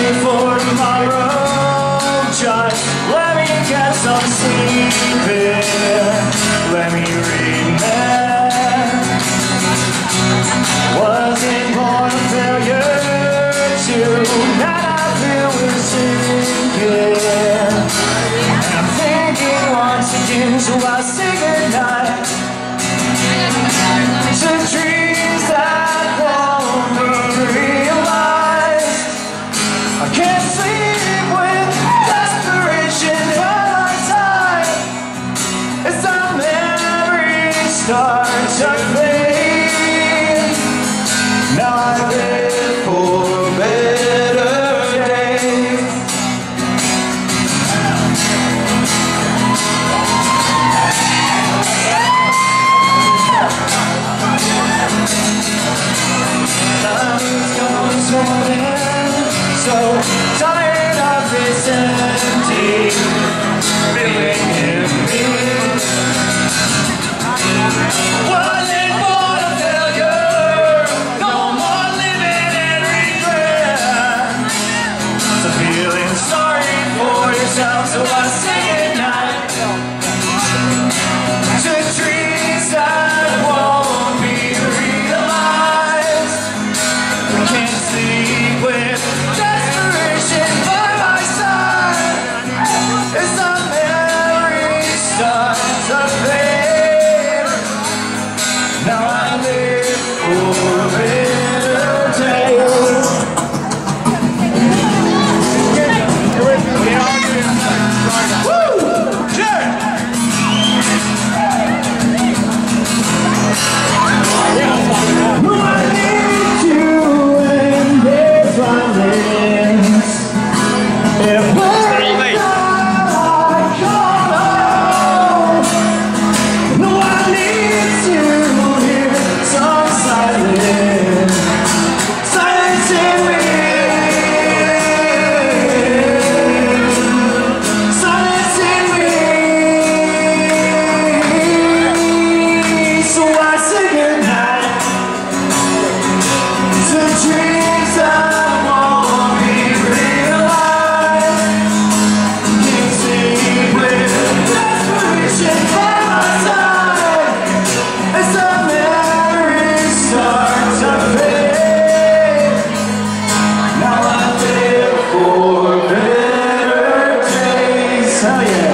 for tomorrow. Just let me get some sleep in. Let me remember. Wasn't born a failure. Tonight I feel we're sinking. And I'm thinking once again, so I'll say goodnight to dreams that won't be realized. I can't sleep with desperation by my side as our memories start to fade. Now I live for better days. Time's gone swimming, so tired of this empty feeling in me. Wasn't born a failure, no more living in regret. So feeling sorry for yourself, so I say goodnight to dreams that won't be realized. I can't sleep with desperation by my side as the memories start to fade. Now I live for better days. Woo! Sure! I need you in this silence. If we're not gone, no, I need to hear some silence. Silence in me. Silence in me. So I say goodnight to dreams that won't be realized. Can't sleep with desperation by my side as the memories start to fade. Now I live for better days. Hell yeah.